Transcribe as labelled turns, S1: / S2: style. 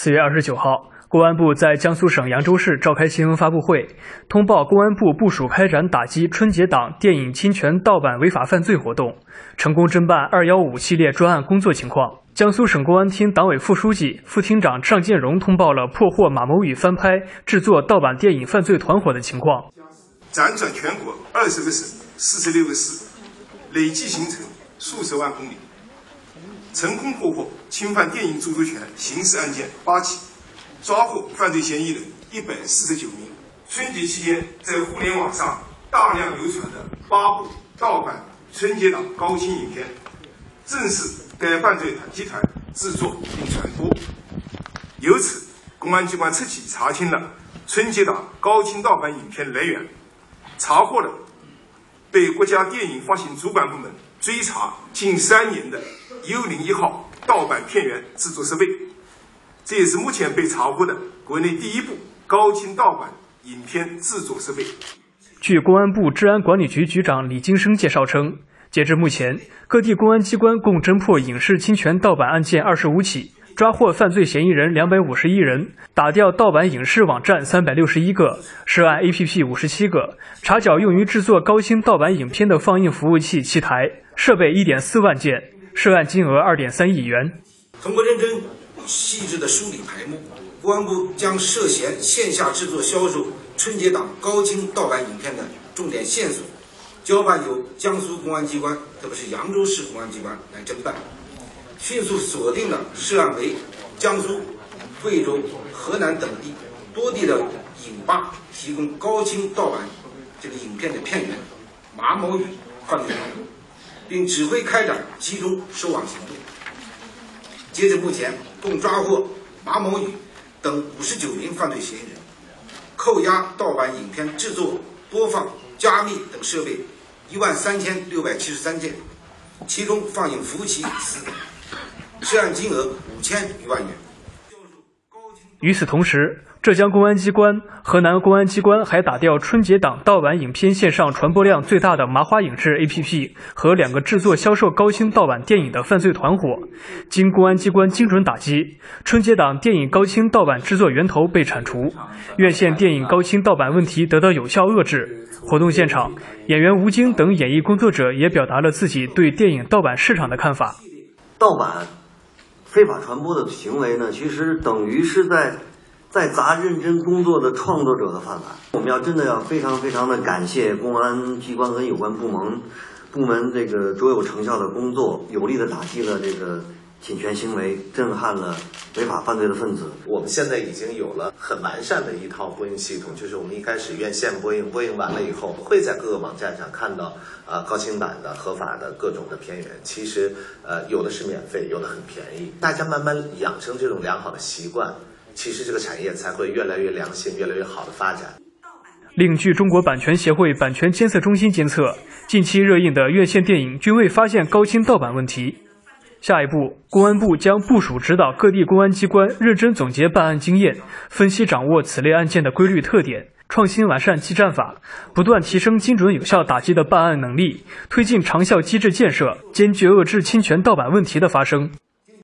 S1: 4月29号，公安部在江苏省扬州市召开新闻发布会，通报公安部部署开展打击春节档电影侵权盗版违法犯罪活动，成功侦办215系列专案工作情况。江苏省公安厅党委副书记、副厅长尚建荣通报了破获马某宇翻拍、制作盗版电影犯罪团伙的情况。
S2: 辗转全国20个省、46个市，累计行程数十万公里，成功破获侵犯电影著作权刑事案件8起，抓获犯罪嫌疑人149名。春节期间，在互联网上大量流传的8部盗版春节档高清影片，正是该犯罪集团制作并传播。由此，公安机关彻底查清了春节档高清盗版影片来源，查获了被国家电影发行主管部门追查近3年的101号盗版片源制作设备，这也是目前被查获的国内第1部高清盗版影片制作设备。
S1: 据公安部治安管理局局长李金生介绍称，截至目前，各地公安机关共侦破影视侵权盗版案件25起，抓获犯罪嫌疑人251人，打掉盗版影视网站361个，涉案 APP 57个，查缴用于制作高清盗版影片的放映服务器7台，设备1.4万件，涉案金额2.3亿元。
S3: 通过认真细致的梳理排目，公安部将涉嫌线下制作销售春节档高清盗版影片的重点线索交办由江苏公安机关，特别是扬州市公安机关来侦办，迅速锁定了涉案为江苏、贵州、河南等地多地的影吧提供高清盗版影片的片源马某宇犯罪团伙，并指挥开展集中收网行动。截至目前，共抓获马某宇等59名犯罪嫌疑人，扣押盗版影片制作、播放、加密等设备13673件，其中放映服务器4个，涉案金额5000余万元。
S1: 与此同时，浙江公安机关、河南公安机关还打掉春节档盗版影片线上传播量最大的麻花影视 APP 和2个制作销售高清盗版电影的犯罪团伙。经公安机关精准打击，春节档电影高清盗版制作源头被铲除，院线电影高清盗版问题得到有效遏制。活动现场，演员吴京等演艺工作者也表达了自己对电影盗版市场的看法。
S4: 盗版非法传播的行为呢，其实等于是在砸认真工作的创作者的饭碗。我们真的要非常的感谢公安机关和有关部门这个卓有成效的工作，有力的打击了这个侵权行为，震撼了违法犯罪的分子。
S5: 我们现在已经有了很完善的一套播映系统，就是我们一开始院线播映完了以后，会在各个网站上看到高清版的合法的各种的片源。其实有的是免费，有的很便宜。大家慢慢养成这种良好的习惯，其实这个产业才会越来越良性、越来越好的发展。
S1: 另据中国版权协会版权监测中心监测，近期热映的院线电影均未发现高清盗版问题。下一步，公安部将部署指导各地公安机关认真总结办案经验，分析掌握此类案件的规律特点，创新完善技战法，不断提升精准有效打击的办案能力，推进长效机制建设，坚决遏制侵权盗版问题的发生。